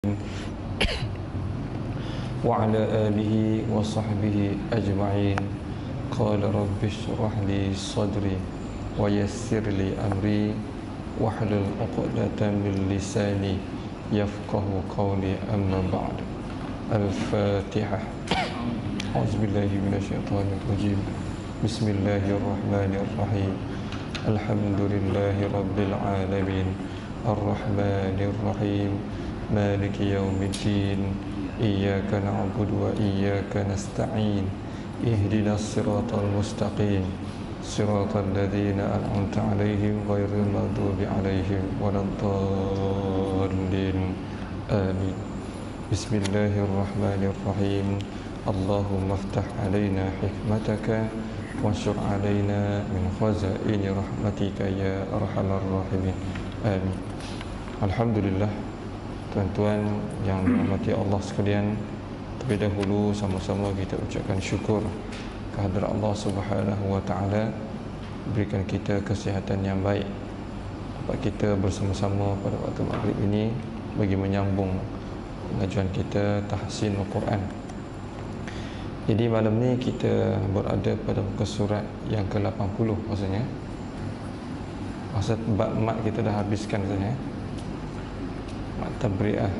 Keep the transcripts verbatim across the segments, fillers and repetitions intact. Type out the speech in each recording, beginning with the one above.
وعلى آله وصحبه أجمعين. قال رب اشرح لي صدري ويسر لي أمري واحلل عقدة من لساني يفقه قولي. أما بعد. الفاتحة. أعوذ بالله من الشيطان الرجيم. بسم الله الرحمن الرحيم. الحمد لله رب العالمين الرحمن الرحيم مالك يوم الدين إياك نعبد وإياك نستعين اهدنا الصراط المستقيم صراط الذين أنعمت عليهم غير المغضوب عليهم ولا الضالين آمين. بسم الله الرحمن الرحيم. اللهم افتح علينا حكمتك وانشر علينا من خزائن رحمتك يا أرحم الراحمين آمين. Alhamdulillah, tuan-tuan yang dirahmati Allah sekalian, terlebih dahulu sama-sama kita ucapkan syukur kehadrat Allah Subhanahu wa taala berikan kita kesihatan yang baik dapat kita bersama-sama pada waktu maghrib ini bagi menyambung pengajuan kita tahsin Al-Quran. Jadi malam ni kita berada pada muka surat yang ke lapan puluh maksudnya. Masa bab mat kita dah habiskan sebenarnya. Mat tabri'ah.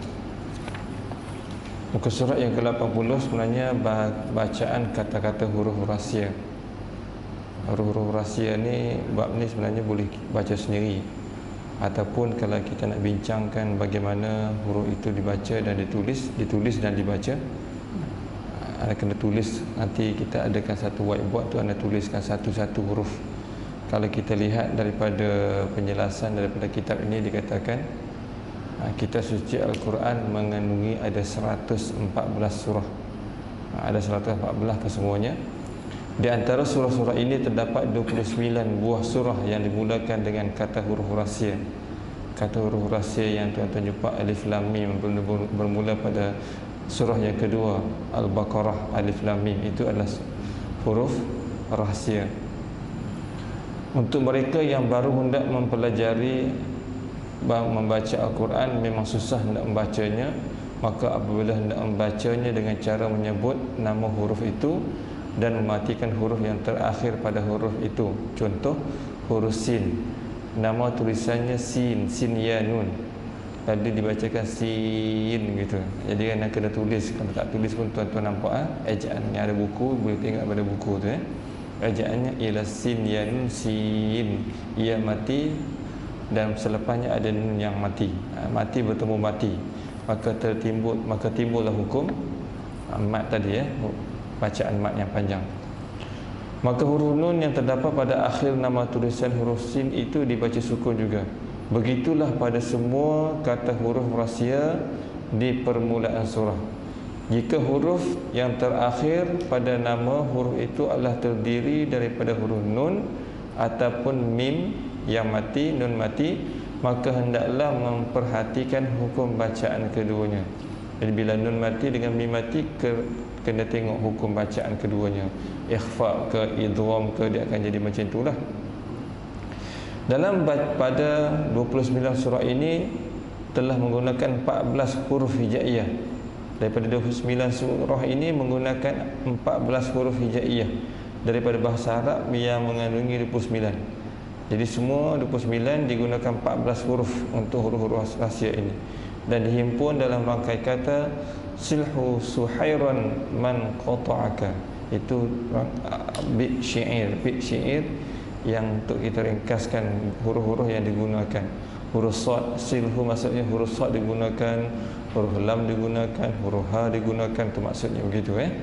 Muka surat yang ke lapan puluh sebenarnya bacaan kata-kata huruf rahsia. Huruf-huruf rahsia ni, bab ni sebenarnya boleh baca sendiri, ataupun kalau kita nak bincangkan bagaimana huruf itu dibaca dan ditulis, ditulis dan dibaca, anda kena tulis. Nanti kita adakan satu whiteboard tu, anda tuliskan satu-satu huruf. Kalau kita lihat daripada penjelasan daripada kitab ini, dikatakan kitab suci Al-Quran mengandungi ada seratus empat belas surah. Ada seratus empat belas kesemuanya. Di antara surah-surah ini terdapat dua puluh sembilan buah surah yang dimulakan dengan kata huruf rahsia. Kata huruf rahsia yang tuan-tuan jumpa Alif Lam Mim bermula pada surah yang kedua Al-Baqarah. Alif Lam Mim itu adalah huruf rahsia. Untuk mereka yang baru hendak mempelajari membaca Al-Quran, memang susah hendak membacanya, maka apabila hendak membacanya dengan cara menyebut nama huruf itu dan mematikan huruf yang terakhir pada huruf itu. Contoh huruf sin, nama tulisannya sin, sin ya nun, tadi dibacakan sin gitu. Jadi kan kena tulis. Kalau tak tulis pun tuan-tuan nampak ah, ejaan yang ada buku, boleh tengok pada buku tu eh. Ejaannya ialah sin ya nun, sin ia mati, dan selepasnya ada nun yang mati. Mati bertemu mati, maka tertimbul maka timbullah hukum mat tadi ya, bacaan mat yang panjang. Maka huruf nun yang terdapat pada akhir nama tulisan huruf sin itu dibaca sukun juga. Begitulah pada semua kata huruf rahsia di permulaan surah. Jika huruf yang terakhir pada nama huruf itu adalah terdiri daripada huruf nun ataupun mim yang mati, nun mati, maka hendaklah memperhatikan hukum bacaan keduanya. Jadi bila nun mati dengan mim mati, ke, kena tengok hukum bacaan keduanya. Ikhfa ke idgham ke, dia akan jadi macam itulah. Dalam pada dua puluh sembilan surah ini telah menggunakan empat belas huruf hijaiyah. Daripada dua puluh sembilan surah ini menggunakan empat belas huruf hijaiyah daripada bahasa Arab yang mengandungi dua puluh sembilan. Jadi semua dua puluh sembilan digunakan empat belas huruf untuk huruf-huruf rahsia ini, dan dihimpun dalam rangkai kata silhu suhairan man qata'aka. Itu bit syair, bit syair yang untuk kita ringkaskan huruf-huruf yang digunakan. Huruf sad, silhu maksudnya huruf sad digunakan, huruf lam digunakan, huruf ha digunakan, itu maksudnya begitu eh.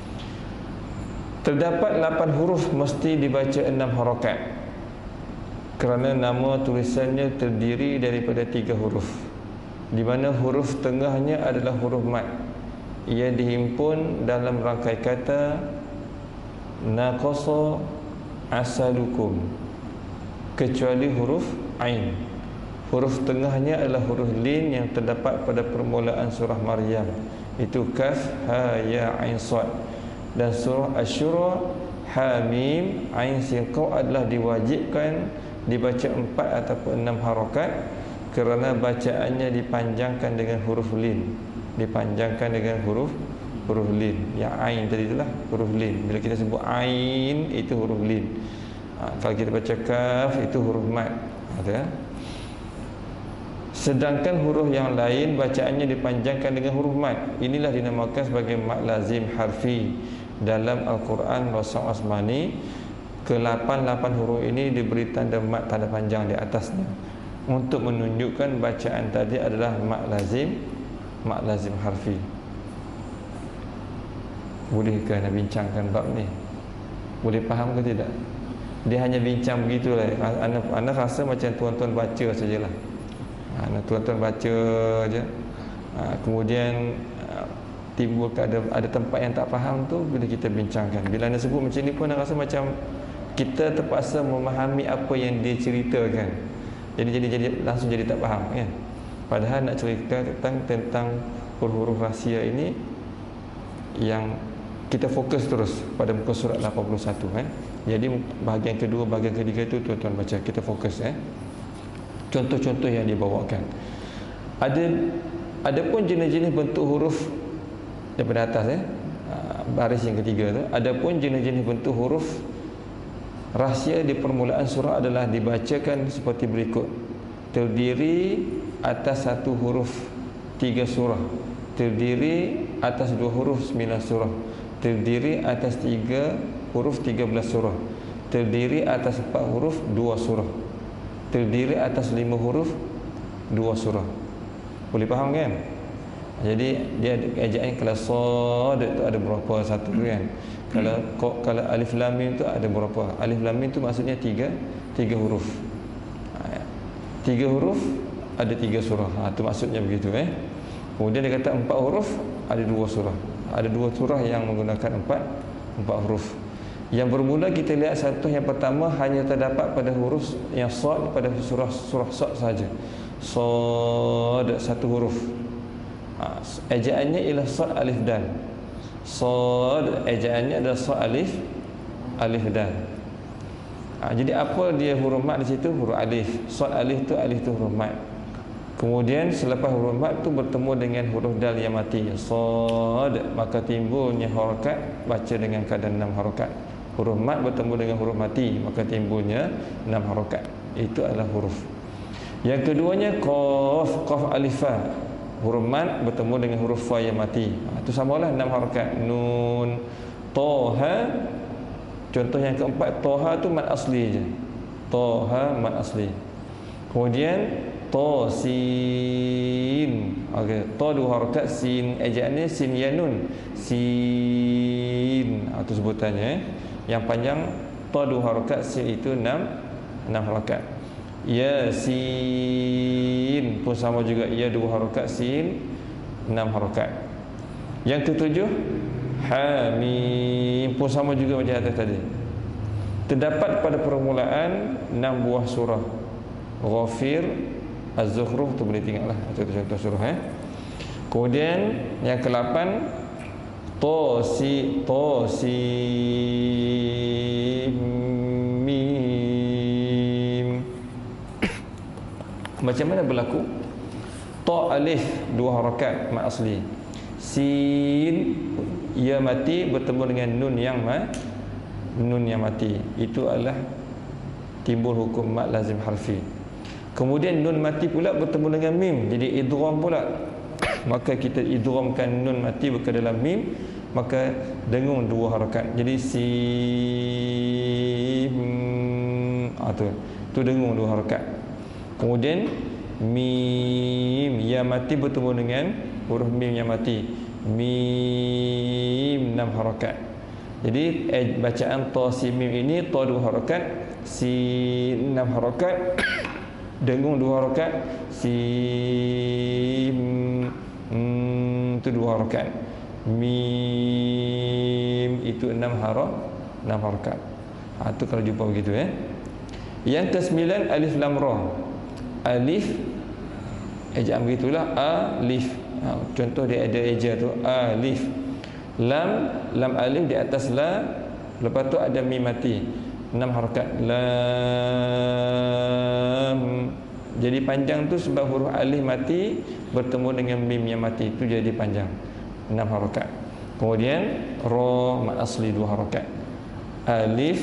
Terdapat lapan huruf mesti dibaca enam harakat, kerana nama tulisannya terdiri daripada tiga huruf, di mana huruf tengahnya adalah huruf mat. Ia dihimpun dalam rangkai kata naqasa asalukum, kecuali huruf ain. Huruf tengahnya adalah huruf lin yang terdapat pada permulaan surah Maryam, itu kaf, ha, ya, ain, sad. Dan surah Asy-Syura ha, mim, ain, sin, qaaf adalah diwajibkan dibaca empat ataupun enam harakat, kerana bacaannya dipanjangkan dengan huruf lin, dipanjangkan dengan huruf huruf lin. Yang ain tadi itulah huruf lin. Bila kita sebut ain itu huruf lin. Ha, kalau kita baca kaf itu huruf mat. Ada. Sedangkan huruf yang lain bacaannya dipanjangkan dengan huruf mat. Inilah dinamakan sebagai mat lazim harfi. Dalam Al-Quran Rasul Asmani, ke-lapan lapan huruf ini diberi tanda mat, tanda panjang di atasnya, untuk menunjukkan bacaan tadi adalah mat lazim, mat lazim harfi. Bolehkah nak bincangkan bab ni? Boleh faham ke tidak? Dia hanya bincang begitulah. Anda, anda rasa macam tuan-tuan baca sajalah. Anda tuan-tuan baca je. Kemudian timbul ada ada tempat yang tak faham tu bila kita bincangkan. Bila anda sebut macam ni pun anda rasa macam kita terpaksa memahami apa yang dia ceritakan. Jadi jadi jadi langsung jadi tak faham kan. Padahal nak cerita tentang tentang huruf-huruf rahsia ini yang kita fokus terus pada muka surat lapan puluh satu eh. Jadi bahagian kedua, bahagian ketiga itu tuan-tuan baca, kita fokus eh. Contoh-contoh yang dibawakan. Ada ada pun jenis-jenis bentuk huruf daripada atas eh. Baris yang ketiga tu, ada pun jenis-jenis bentuk huruf rahsia di permulaan surah adalah dibacakan seperti berikut. Terdiri atas satu huruf tiga surah, terdiri atas dua huruf sembilan surah, terdiri atas tiga huruf tiga belas surah, terdiri atas empat huruf dua surah, terdiri atas lima huruf dua surah. Boleh faham kan? Jadi dia ada ejaan. Kalau sad tu ada berapa satu kan? Kalau kalau alif lam mim tu ada berapa? Alif lam mim tu maksudnya tiga tiga huruf. Tiga huruf ada tiga surah. Ha, tu maksudnya begitu eh. Kemudian dia kata empat huruf ada dua surah. Ada dua surah yang menggunakan empat empat huruf. Yang bermula kita lihat satu, yang pertama hanya terdapat pada huruf yang sad pada surah surah sad saja. Sad satu huruf. Ha, ejaannya ialah sad alif dal. Sad ejaannya adalah sad alif alif dal. Ha, jadi apa dia huruf mat di situ? Huruf alif. Sad alif tu alif tu huruf mat. Kemudian selepas huruf mat tu bertemu dengan huruf dal yang mati, sad, maka timbulnya harakat, baca dengan kadar enam harakat. Huruf mat bertemu dengan huruf mati, maka timbulnya enam harakat. Itu adalah huruf. Yang keduanya qaf, qaf alif fa. Huruf mat bertemu dengan huruf fa yang mati. Ha, itu samalah enam harakat. Nun, toha. Contoh yang keempat, toha tu mat asli je. Toha mat asli. Kemudian to sin. Okey, to dua harakat, sin ejaannya sin ya nun. Sin. Ha, itu sebutannya eh. Yang panjang to dua harakat, sin itu enam enam harakat. Yasin pun sama juga, ya dua harakat, sin enam harakat. Yang ketujuh Hamim pun sama juga macam atas tadi. Terdapat pada permulaan enam buah surah. Ghafir, Az-Zukhruf tu boleh tengoklah contoh-contoh surah eh. Kemudian yang ke-lapan Tosi Tosi Mim. Macam mana berlaku? Ta alif dua harakat mat asli. Sin ya mati bertemu dengan nun yang ma, nun yang mati. Itu adalah timbul hukum mat lazim harfi. Kemudian nun mati pula bertemu dengan mim, jadi idgham pula. Maka kita idghamkan nun mati ke dalam mim, maka dengung dua harakat. Jadi sim, ah tu. Tu dengung dua harakat. Kemudian mim ya mati bertemu dengan huruf mim yang mati. Mim enam harakat. Jadi eh, bacaan ta sin mim ini ta dua harakat, sin enam harakat, dengung dua harakat, sim hmm, itu dua harakat, mim itu enam harakat, enam harakat. Ha, itu kalau jumpa begitu eh. Yang kesembilan alif lam ra. Alif ejaan begitulah, alif. Ha, contoh dia ada eja tu alif. Lam, lam alif di atas la, lepas tu ada mim mati, enam harakat. Lam Jadi panjang tu sebab huruf alif mati bertemu dengan mim yang mati, itu jadi panjang, enam harakat. Kemudian ra mad asli dua harakat. Alif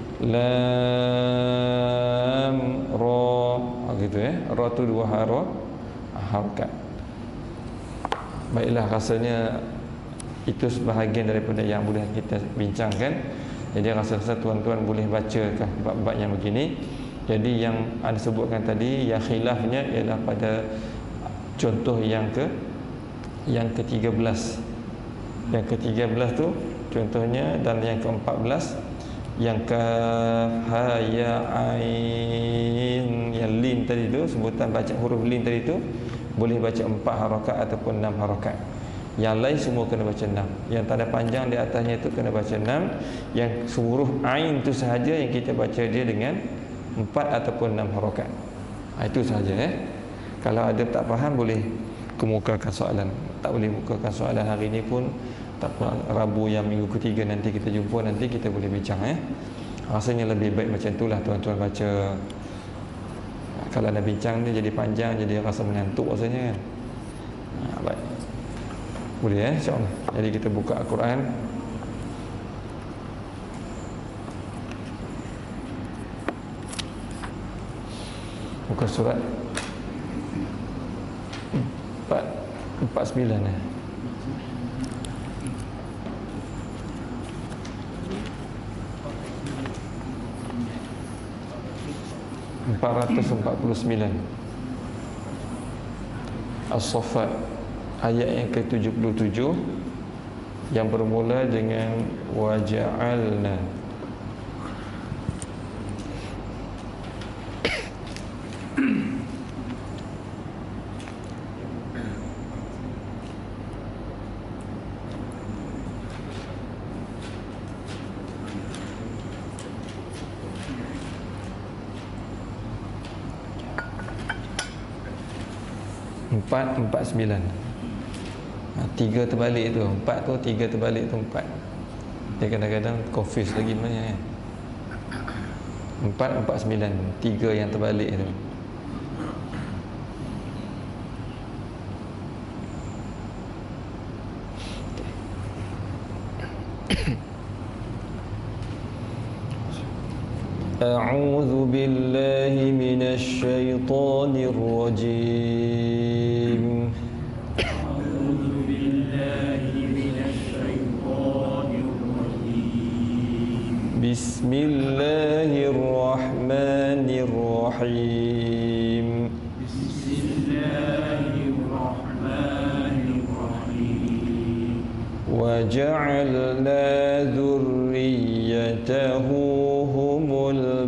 lam ra, gitu ya. Ra tu dua haro harakat. Baiklah, rasanya itu sebahagian daripada yang boleh kita bincangkan. Jadi rasa-rasa tuan-tuan boleh baca bab-bab yang begini. Jadi yang anda sebutkan tadi, yang khilafnya ialah pada contoh yang ke yang ke tiga belas. Yang ke tiga belas tu contohnya, dan yang ke empat belas yang ke ha ya ain, yang lin tadi tu, sebutan baca huruf lin tadi tu boleh baca empat harakat ataupun enam harakat. Yang lain semua kena baca enam. Yang tanda panjang di atasnya itu kena baca enam. Yang huruf ain tu sahaja yang kita baca dia dengan empat ataupun enam harakat. Ha, itu sahaja eh. Kalau ada tak faham boleh kemukakan soalan. Tak boleh mukakan soalan hari ini pun tak apa. Rabu yang minggu ketiga nanti kita jumpa, nanti kita boleh bincang eh. Rasanya lebih baik macam itulah tuan-tuan baca. Kalau nak bincang ni jadi panjang, jadi rasa mengantuk rasanya kan. Ha, baik. Boleh eh, insya-Allah. Jadi kita buka Al-Quran. Buka surat empat empat sembilan eh. empat ratus empat puluh sembilan. As-Saffat ayat yang ke tujuh puluh tujuh yang bermula dengan waja'alna. Empat empat sembilan. Ha, tiga terbalik tu empat tu, tiga terbalik tu empat. Dia kadang-kadang confuse lagi mana. Empat empat sembilan, tiga yang terbalik tu. A'udzu billahi minasy syaithanir rajim. A'udzu billahi minasy syaithanir rajim. Bismillahirrahmanirrahim. Bismillahirrahmanirrahim. Wa ja'alna dzurriyyatahu humul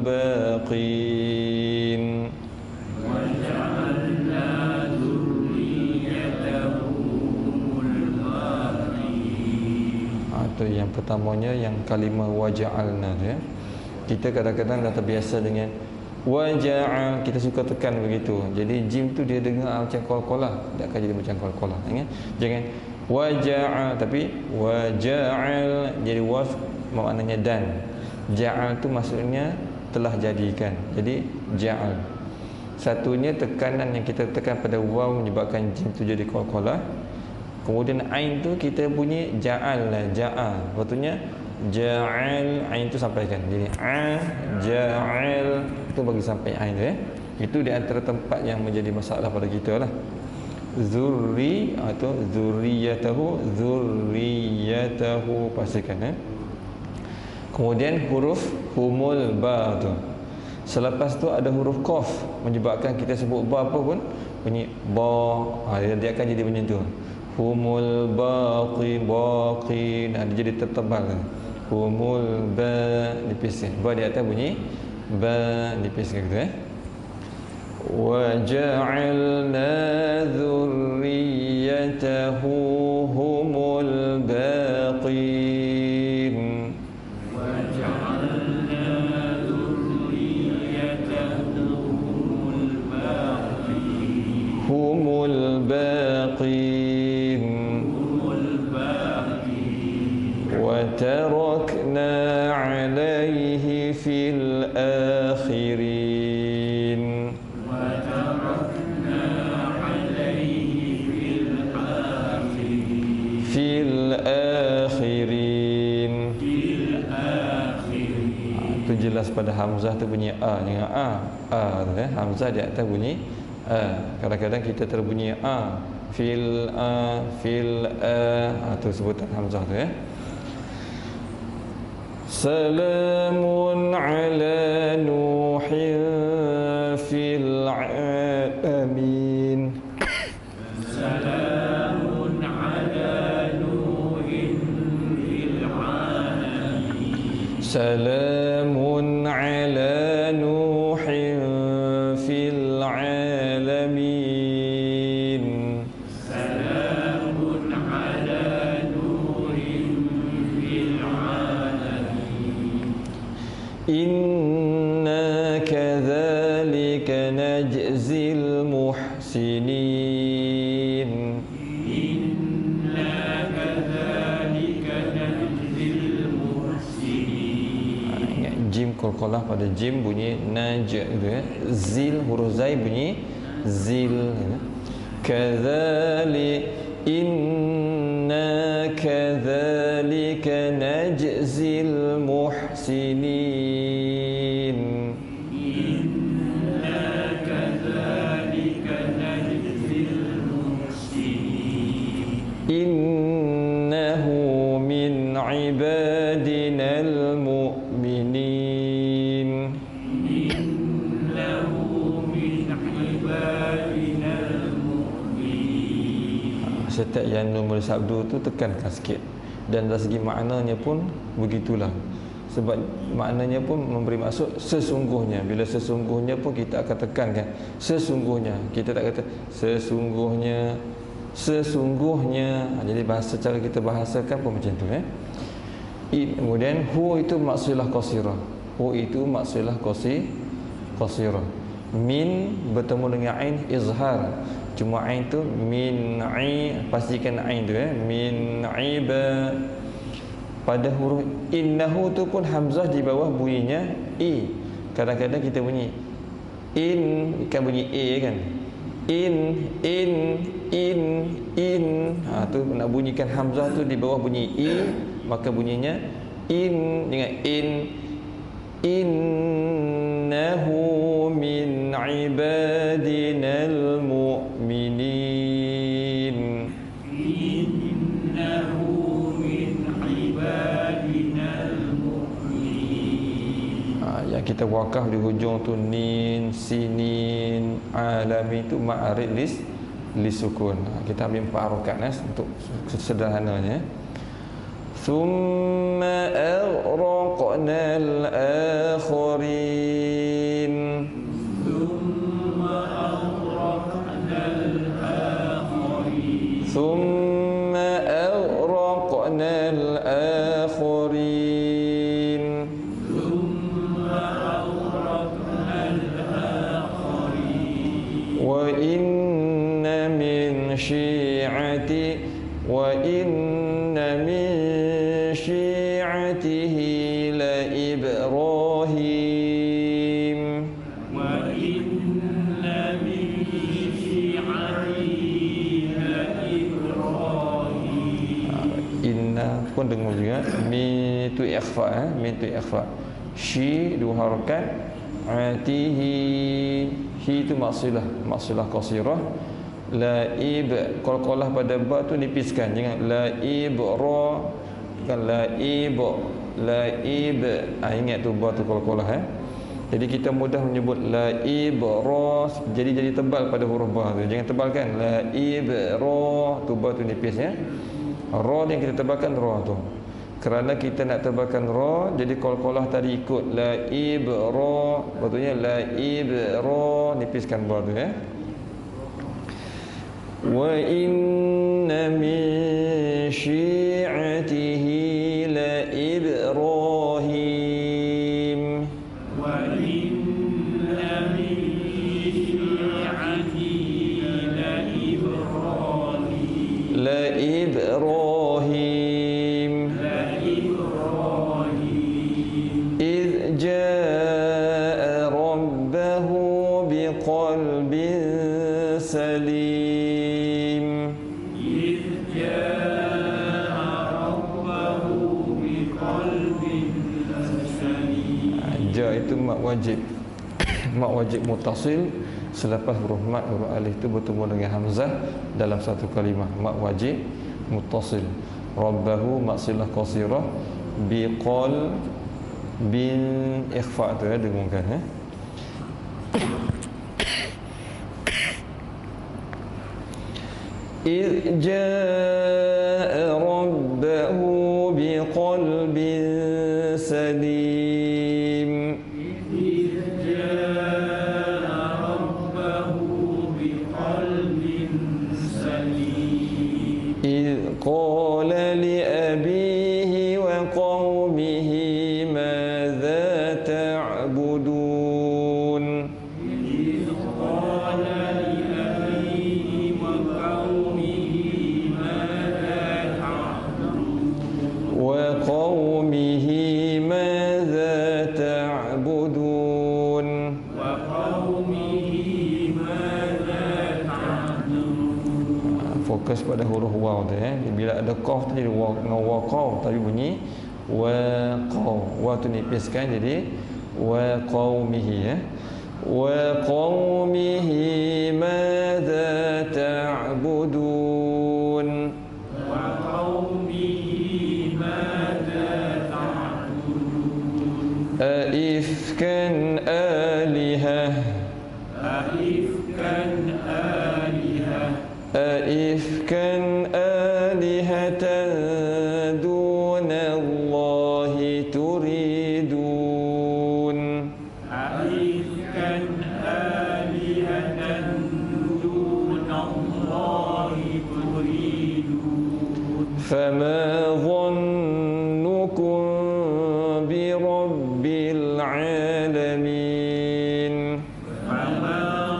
baqin. Wa ja'alna dzurriyyatahu humul baqin. Atau yang pertamanya yang kalimah wa ja'alna ya. Kita kadang-kadang dah terbiasa dengan wa ja'al, kita suka tekan begitu. Jadi jim tu dia dengar macam qalqalah, tak akan jadi macam qalqalah ya. Jangan wa ja'al, tapi wa ja'al jadi waf maknanya dan. Ja'al tu maksudnya telah jadikan. Jadi ja'al. Satunya tekanan yang kita tekan pada waw menyebabkan jim tu jadi qalqalah. Kemudian ain tu kita bunyi ja'al lah, ja'al. Betulnya ja'al, ain tu sampaikan. Jadi a ja'al itu bagi sampai ain tu ya. Itu di antara tempat yang menjadi masalah pada kita lah. Zurri atau zurriyatahu, zurriyatahu pastikan ya. Kemudian huruf humul ba tu. Selepas tu ada huruf qaf menyebabkan kita sebut ba apa pun bunyi ba. Ha, dia, dia akan jadi macam tu. Humul baqi baqin. Ha, dia jadi tertebal. Humul ba dipiskan. Ba di atas bunyi ba dipiskan gitu eh. Wa ja'alna dzurriyyatahu humul baqin. Humul baqin. Wa tarakna alaihi fil akhirin. Wa fil akhirin. Fil akhirin. Ha, itu jelas pada hamzah tu bunyi a, jangan a. A tu eh. Hamzah di atas bunyi a. Kadang-kadang kita terbunyi a. Fil a, fil a. Ha, tu sebutan hamzah tu ya. Salamun ala Nuhin fil alamin. Salamun ala Nuhin fil alamin. Salamun ala Nuhin fil alamin. Salamun ala Nuhin fil alamin. Inna kadzalika najzil muhsinin. Inna kadzalika najzil muhsinin. Ha, ingat jim qalqalah pada jim bunyi naj gitu ya. Zil huruf zai bunyi zil. Kadzalik inna kadzalika najzil muhsinin. Inna kadzalika najzil muhsinin. Innahu min ibadinal mu'minin. Innahu min ibadinal mu'minin. Setiap yang nombor sabdu tu tekankan sikit. Dan dari segi maknanya pun begitulah. Sebab maknanya pun memberi maksud sesungguhnya. Bila sesungguhnya pun kita akan tekankan sesungguhnya. Kita tak kata sesungguhnya, sesungguhnya. Jadi bahasa cara kita bahasakan pun macam tu eh. Kemudian hu itu maksudlah qasirah. Hu itu maksudlah qasi qasirah. Min bertemu dengan ain izhar. Cuma ain tu min ai, pastikan ain tu eh. Min iba. Pada huruf innahu tu pun hamzah di bawah bunyinya i. Kadang-kadang kita bunyi in, kan bunyi e kan. In, in, in, in. Ha tu nak bunyikan hamzah tu di bawah bunyi i, maka bunyinya in dengan in. Innahu min ibadinal mu'minin. Innahu min ibadinal mu'minin. Ha, yang kita wakaf di hujung tu nin, sinin, alami tu ma'arid lis lisukun. Ha, kita ambil empat harokat eh, untuk sederhananya. Thumma aghraqna al-akhirin. Thumma aghraqna al-akhirin. Thumma aghraqna al-akhirin. Thumma aghraqna al-akhirin. Wa inna min syi'ati wa inna min syi'atihi la Ibrahim. Wa inna min syi'atihi la Ibrahim. Inna pun dengar juga min tu ikhfa eh? Min tu ikhfa. Syi dua harakat, atihi hi tu maksilah, maksilah qasirah. Laib qalqalah pada ba tu nipiskan, jangan laib ra, bukan laib laib. Ah, ingat tu ba tu qalqalah eh. Jadi kita mudah menyebut laib ra, jadi jadi tebal pada huruf ba tu. Jangan tebalkan laib ra, tu ba tu nipis ya. Ra yang kita tebalkan ra tu. Kerana kita nak tebalkan ra, jadi qalqalah tadi ikut laib ra, betulnya laib ra, nipiskan ba tu ya. Wa inna min syi'atihi la Ibrahim. Wa inna min syi'atihi la Ibrahim. La Ibrahim. La Ibrahim. إذ جاء ربه بقلب سليم. إذ جاء itu mat wajib. Mat wajib mutasil selepas huruf mat, huruf alif itu bertemu dengan hamzah dalam satu kalimah. Mat wajib mutasil. Rabbahu mat silah qasirah biqal bin ikhfa tu ya, dengungkan ya. إذ جاء ربه بقلب سليم إذ جاء ربه بقلب سليم إذ قال لأبيه وقومه ماذا تعبدون إذ قال لأبيه وقومه ماذا تعبدون وقومه ماذا تعبدون وقومه ماذا تعبدون. Fokus pada huruf waw tu ya. Bila ada qaf tu jadi waw dengan waw qaw, tapi bunyi wa qaw. Waw tu nipiskan jadi wa qaumihi ya. Wa qaumihi madza ta'budun. وقومه ماذا تعبدون أئفكا آلهة أئفكا آلهة أئفكا آلهة دون الله تريدون أئفكا آلهة دون الله تريدون. فما ظنكم برب العالمين فما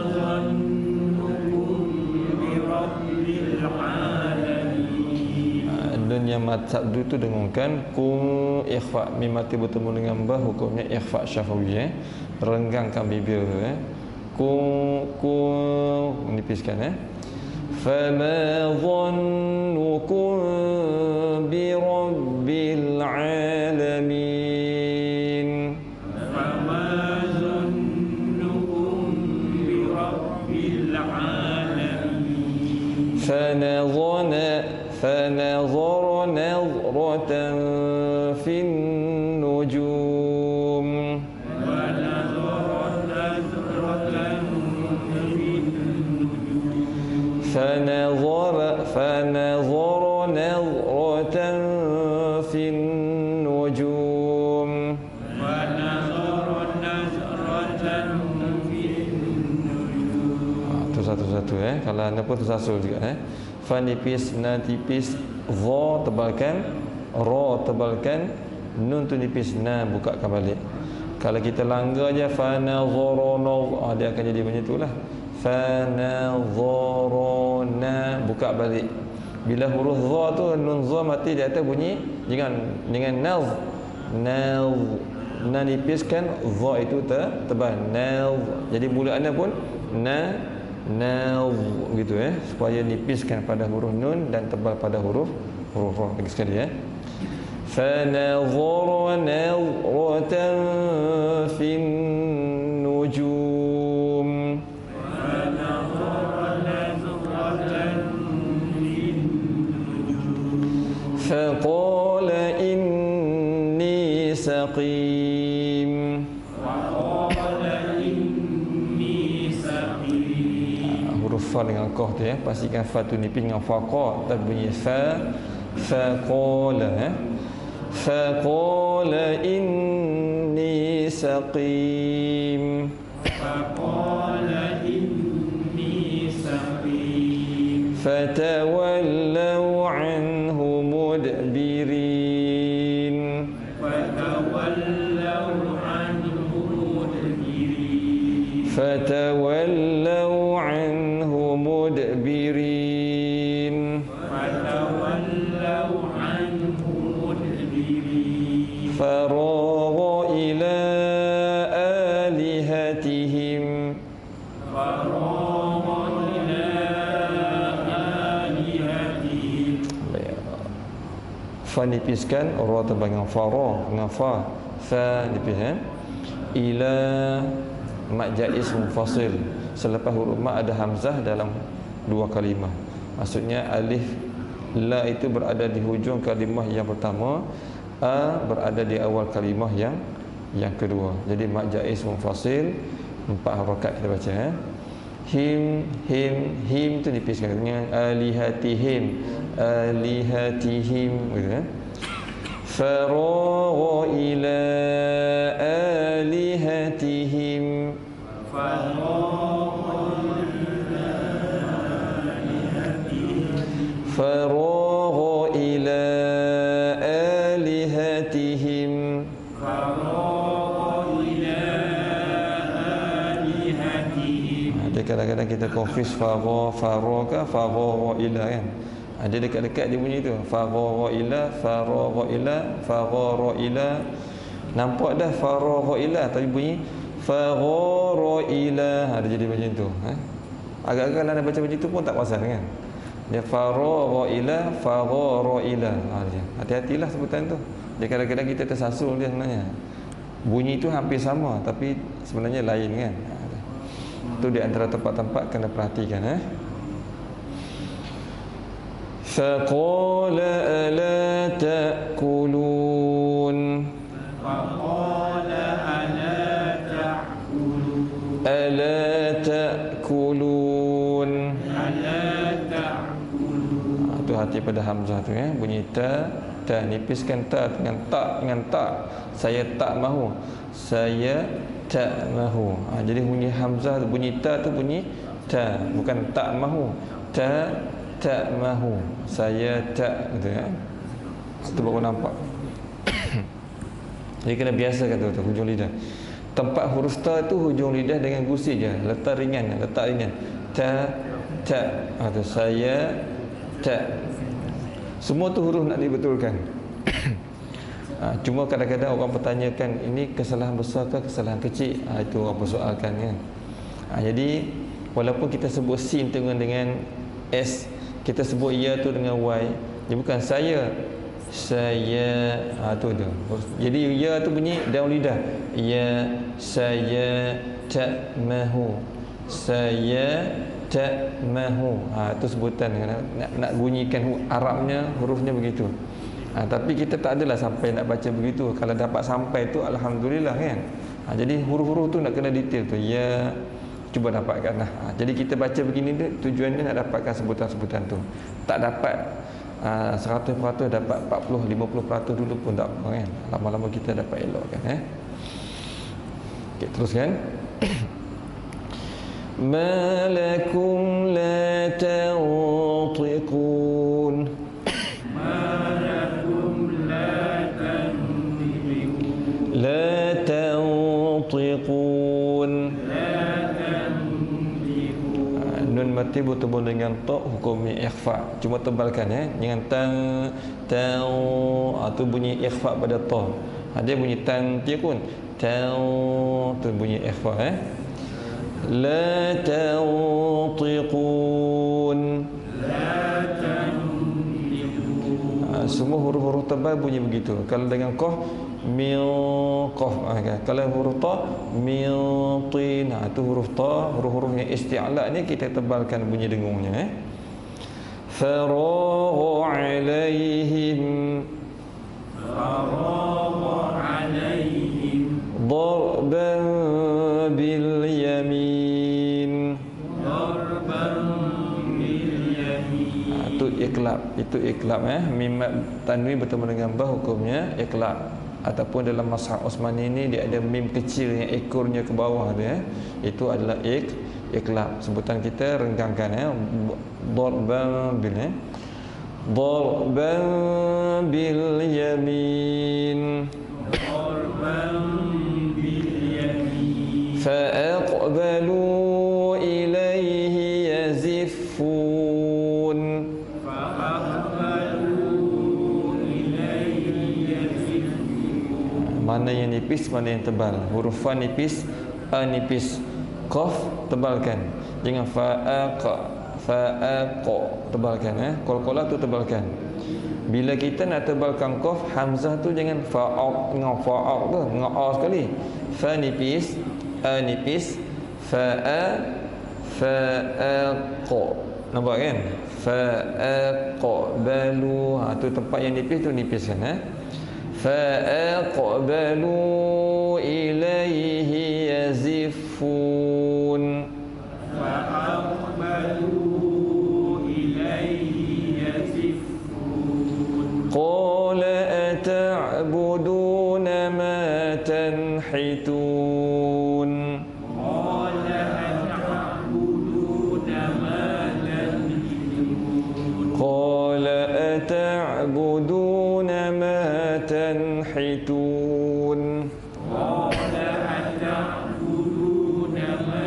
ظنكم برب العالمين. dan yang mat sabdu itu dengungkan kum ikhfa mim mati bertemu dengan ba hukumnya ikhfa syafawi eh. Renggangkan bibir tu eh. Kum kum nipiskan eh. Fama dhannukum bi rabbil alamin. فما ظنكم برب العالمين. فنظر فنظر نظرة في النجوم ونظر نظرة في النجوم. فنظر فنظر نظرة في النجوم ونظر نظرة في النجوم. Itu satu-satu eh. Kalau anda pun tersasul juga eh. Fa nipis, na tipis, dha tebalkan, ra tebalkan, nun tu nipis, na bukakan balik. Kalau kita langgar je fa nazarana, ah, dia akan jadi macam itulah. Fa nazarana buka balik. Bila huruf dha tu nun dha mati di atas bunyi dengan dengan naz. Naz na nipiskan, dha itu ter, tebal. Naz. Jadi mulaannya pun na naz gitu eh, supaya nipiskan pada huruf nun dan tebal pada huruf huruf ra. Lagi sekali eh. Fa nazara nazratan fin nujum. فقال إني سقيم. وقال إني سقيم. Huruf fa dengan qaf tu ya, pastikan fa tu nipis dengan fa qa, tak bunyi fa faqala eh. Faqala inni saqim. فقال إني سقيم. فتولوا عنه مدبرين. فتولوا عنه مدبرين. فتولوا عنه مدبرين. فتولوا عنه مدبرين. فراغ إلى آلهتهم. فراغ إلى آلهتهم. Fa nipiskan, ra tebal dengan fa ra dengan fa. Fa nipis eh. ila, mat jaiz munfasil. Selepas huruf mat ada hamzah dalam dua kalimah. Maksudnya alif la itu berada di hujung kalimah yang pertama, a berada di awal kalimah yang yang kedua. Jadi mat jaiz munfasil, empat harakat kita baca eh. Him, him, him tu dipisahkan dengan alihatihim, alihatihim gitu eh. Faragha ila alihatihim, faragha ila alihatihim, kadang-kadang kita confuse fara fara ke fara ila kan. Ada dekat-dekat dia bunyi tu. Fara ila, fara ila, fara ila. Nampak dah fara ila tapi bunyi fara ila. Ha, dia jadi macam tu, ha. Agak-agak nak baca macam tu pun tak pasal kan. Dia fara ila, fara ila. Ha, dia. Hati-hatilah sebutan tu. Dia kadang-kadang kita tersasul dia sebenarnya. Bunyi tu hampir sama tapi sebenarnya lain kan. Itu di antara tempat-tempat kena perhatikan eh. Faqala ala ta'kulun, faqala ala ta'kulun, ala ta'kulun, ala ta'kulun. Itu hati pada hamzah tu eh. Bunyi ta, ta nipiskan ta dengan tak dengan tak. Saya tak mahu, saya tak mahu. Ha, jadi bunyi hamzah tu, bunyi ta tu bunyi ta, bukan tak mahu. Ta, tak mahu, saya tak gitu kan. Itu baru nampak. Jadi kena biasakan tu, tu hujung lidah. Tempat huruf ta tu hujung lidah dengan gusi je, letak ringan, letak ringan. Ta, tak. Ha, tu saya tak. Semua tu huruf nak dibetulkan. Ha, cuma kadang-kadang orang pertanyakan ini kesalahan besar ke kesalahan kecil, ha, itu orang persoalkan kan. Ha, jadi walaupun kita sebut sin dengan dengan s, kita sebut ya tu dengan y, dia bukan saya, saya, ha, tu tu. Jadi ya tu bunyi daun lidah. Ya, saya tak mahu, saya tak mahu. Ha, itu sebutan nak, nak, nak bunyikan Arabnya, hurufnya begitu. Ha, tapi kita tak adalah sampai nak baca begitu. Kalau dapat sampai tu alhamdulillah kan. Ha, jadi huruf-huruf tu nak kena detail tu. Ya, cuba dapatkan lah. Ha, jadi kita baca begini tu tujuannya nak dapatkan sebutan-sebutan tu. Tak dapat uh, seratus peratus, dapat empat puluh lima puluh peratus dulu pun tak apa kan. Lama-lama kita dapat elokkan eh. Okey, teruskan. Ma lakum la tantiqun, la tantiqun. Nun mati bertemu dengan ta hukumnya ikhfa. Cuma tebalkan ya. Dengan tan tan atau bunyi ikhfa pada ta. Ada bunyi tan tiqun. Tan tu bunyi ikhfa eh. La tantiqun. La tantiqun. Semua huruf-huruf tebal bunyi begitu. Kalau dengan qaf min qaf, ha, kalau huruf ta min tin, ha, itu huruf ta, huruf-huruf yang isti'la ni kita tebalkan bunyi dengungnya eh. Faragha alaihim, faragha alaihim darban bil yamin, darban bil yamin. Ha, itu iqlab, itu iqlab eh. Mim tanwin bertemu dengan ba hukumnya iqlab. Ataupun dalam Mashaf Osmani ini dia ada mim kecil yang ekornya ke bawah dia, itu adalah ik iqlab. Sebutan kita renggangkan ya, darban bil eh. Darban bil yamin, darban bil yamin. fa aqbalu ilayhi yazifun, mana yang nipis, mana yang tebal. Huruf fa nipis, a nipis, qaf tebalkan. Jangan fa'aqa, fa'aqa tebalkan eh. Qalqalah tu tebalkan. Bila kita nak tebalkan qaf, hamzah tu jangan fa'aq dengan fa'aq tu, dengan a sekali. Fa nipis, a nipis, fa'a fa'aq. Nampak kan? Fa'aqbalu. Ha, tu tempat yang nipis tu nipiskan, ha. Fa'aqbalu ilaihi yazifun. فأقبلوا إليه يزفون قال أتعبدون ما تنحتون قال أتعبدون ما تنحتون قال أتعبدون ما تنحتون قال أتعبدون ما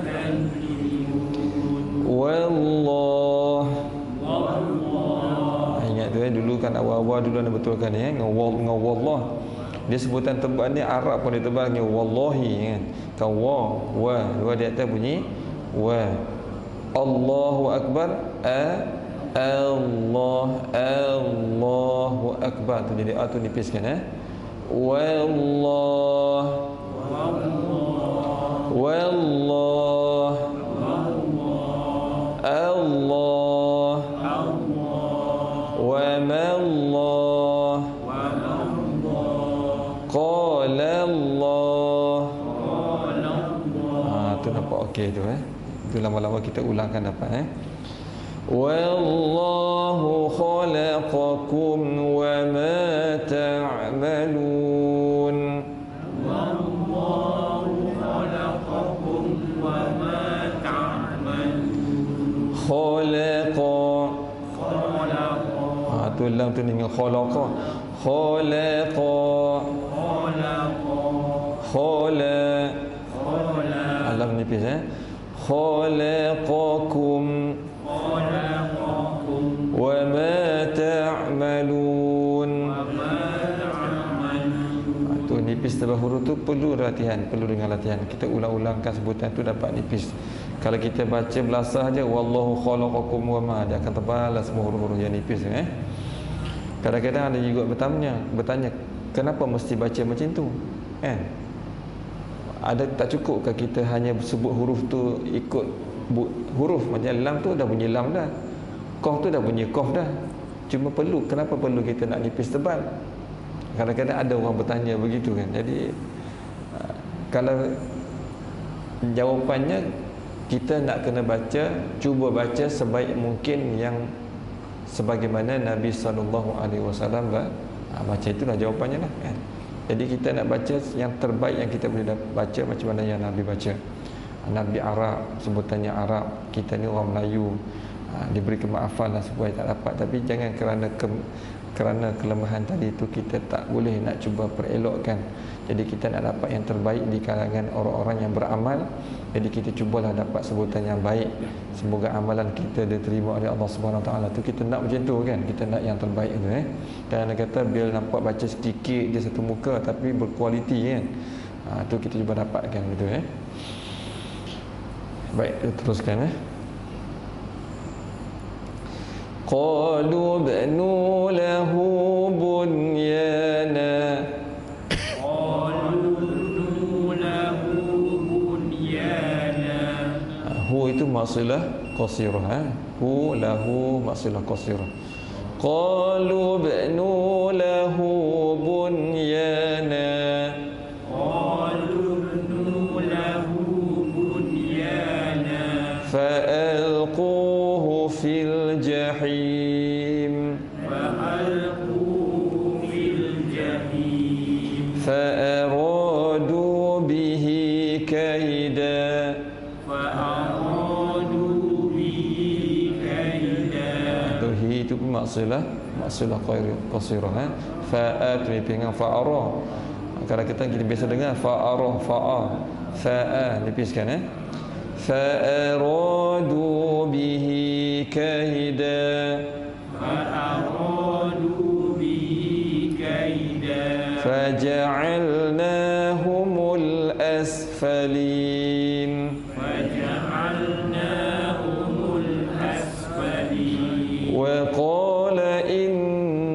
تنحتون والله. والله Ingat tu eh, dulu kan awal-awal dulu anda betulkan ya, dengan wal dengan wallah. Dia sebutan tebal ni Arab pun dia tebalnya wallahi kan. Kan wa wa dua di atas bunyi wa. Allahu akbar a Allah Allahu akbar tu jadi a tu nipiskan eh. Wallah wallah Allah wa ma Allah qala Allah. Ha, tu nampak okey tu eh. Tu lama-lama kita ulangkan dapat eh. Wallahu khalaqakum wa ma ta'malun. والله خلقكم وما تعملون Khalaqa. خلق Ha, tu lam tu dengan khalaqa. Khalaqa. خلق Khala. خلق Alam nipis eh. Khalaqakum خلقكم wa ma ta'malun. وما تعملون Tu nipis tebal huruf tu perlu latihan, perlu dengan latihan. Kita ulang-ulangkan sebutan tu dapat nipis. Kalau kita baca belasah aja wallahu khalaqakum wa ma, dia akan tebal semua huruf-huruf yang nipis eh. Kadang-kadang ada juga bertanya, bertanya, kenapa mesti baca macam tu? Kan? Ada tak cukup ke kita hanya sebut huruf tu ikut bu, huruf macam lam tu dah bunyi lam dah. Qaf tu dah bunyi qaf dah. Cuma perlu, kenapa perlu kita nak nipis tebal? Kadang-kadang ada orang bertanya begitu kan. Jadi kalau jawapannya kita nak kena baca, cuba baca sebaik mungkin yang sebagaimana Nabi sallallahu alaihi wasallam baca. Itulah jawapannya lah kan. Jadi kita nak baca yang terbaik yang kita boleh baca macam mana yang Nabi baca. Nabi Arab, sebutannya Arab, kita ni orang Melayu, diberi kemaafan lah supaya tak dapat. Tapi jangan kerana ke, kerana kelemahan tadi itu kita tak boleh nak cuba perelokkan. Jadi kita nak dapat yang terbaik di kalangan orang-orang yang beramal. Jadi kita cubalah dapat sebutan yang baik. Semoga amalan kita diterima oleh Allah Subhanahu Wa Taala. Tu kita nak macam tu kan. Kita nak yang terbaik tu eh. Dan anda kata bila nampak baca sedikit dia satu muka tapi berkualiti kan. Ha, tu kita cuba dapatkan gitu eh. Baik, kita teruskan eh. Qalu banu lahu bunyana. Hu itu maksilah qasirah eh? Hu lahu maksilah qasirah. Qalu banu lahu bunyana. Qalu banu lahu bunyana Fa'alquhu fil jahim. Fa'alquhu fil jahim Fa'aradu bihi kaida. Itu pun maksilah maksilah qasirah eh. Fa'at dengan fa'ara. Kalau kita kita biasa dengar fa'ara fa'a fa'a nipiskan eh. Fa'aradu bihi kaida. Fa'aradu bihi kaida Faja'alnahumul asfalin. Faja'alnahumul asfalin وقال إن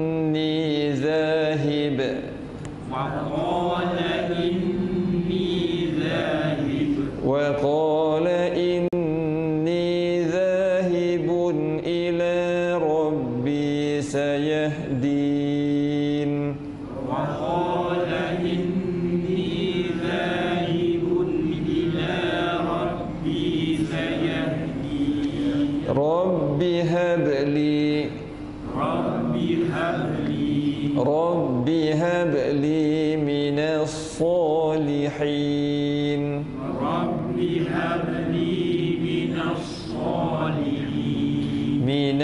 سيهدين وقال إني ذاهب إلى ربي سيهدين رب هب لي رب هب لي رب هب لي من الصالحين رب هب لي من الصالحين من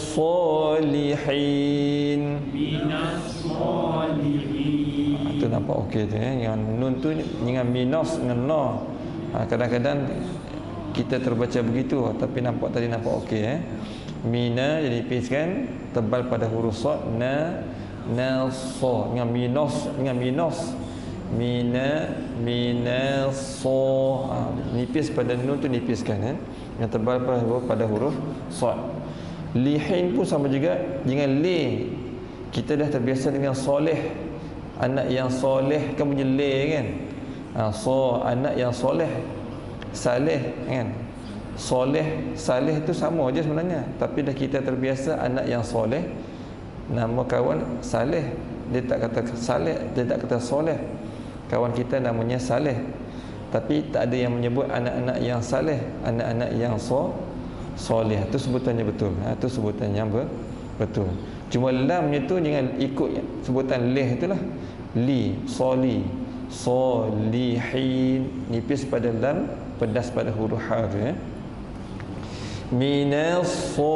الصالحين من الصالحين. Itu nampak okey tu eh. Yang nun tu dengan minus dengan no. Ha, kadang-kadang kita terbaca begitu tapi nampak tadi nampak okey eh. Mina jadi piskan tebal pada huruf sad, na na sa dengan minus dengan minus mina mina sa, ha, nipis pada nun tu nipiskan eh. Yang tebal pada huruf pada huruf sad. Lihin pun sama juga dengan li. Kita dah terbiasa dengan soleh, anak yang soleh kan punya le kan. Ha, so anak yang soleh, saleh kan. Soleh, saleh itu sama aja sebenarnya. Tapi dah kita terbiasa anak yang soleh, nama kawan saleh. Dia tak kata saleh, dia tak kata soleh. Kawan kita namanya saleh. Tapi tak ada yang menyebut anak-anak yang saleh, anak-anak yang so, soleh. Itu sebutannya betul. Ha, itu sebutannya ber, betul. Cuma lamnya tu jangan ikut sebutan leh itulah. Li, soli, solihin, nipis pada lam, pedas pada huruf ha tu ya. Minas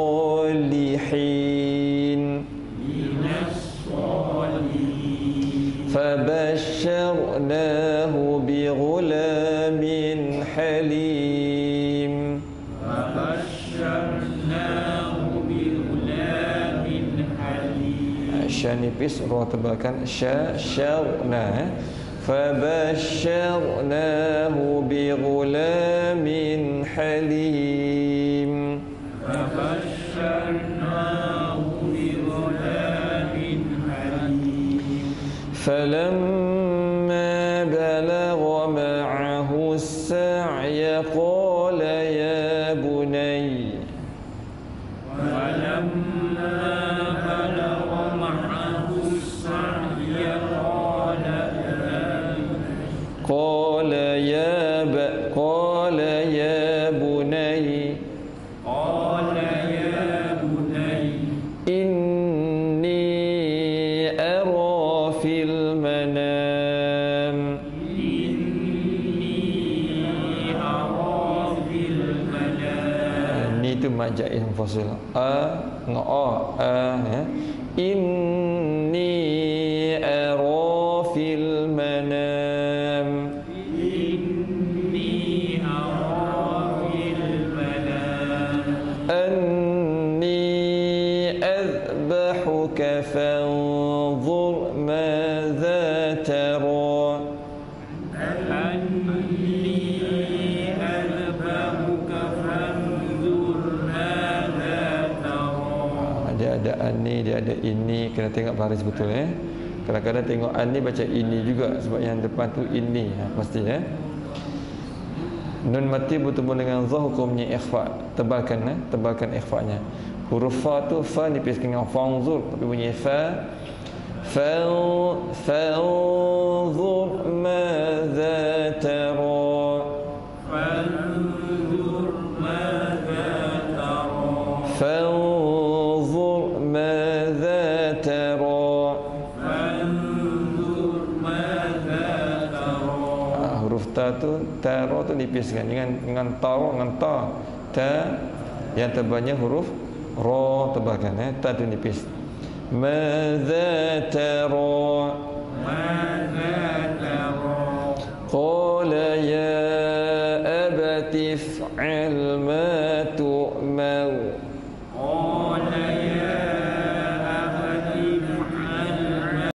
solihin Minas solihin Fabashsharnahu bighulamin halim Fabashsharnahu bighulamin halim. Sya nipis, ra tebalkan sya, syarna eh. Fabashsharnahu bighulamin halim Fabashsharnahu bighulamin halim. فلما بلغ معه السعي قال يا بني فلما بلغ معه السعي قال يا قال يا ب... قال يا بني قال يا بني إني أرى في المنام إني أرى في المنام. Ni tu majais mufasil. A dengan a a ya. Inni ara fil manam. إني أرى في المنام أني أذبحك فانظر ماذا ترى. أني أذبحك فانظر ماذا ترى. Dia ada ani, dia ada ini, kena tengok baris betul eh. Kadang-kadang tengok ani baca ini juga sebab yang depan tu ini, ha, pasti eh. Nun mati bertemu dengan za hukumnya ikhfa, tebalkan eh, tebalkan ikhfanya. Huruf fa tu fa nipis dengan fanzur tapi bunyi fa. Fa fanzur madza tara. فانظر ماذا ترى. فانظر ماذا ترى. فانظر ماذا ترى. Ah, huruf ta tu tara tu nipiskan dengan dengan ta dengan ta. Ta yang tebalnya huruf ra tebalkan eh, ta tu nipis. Madza tara. ماذا ترى. قال يا أبت افعل ما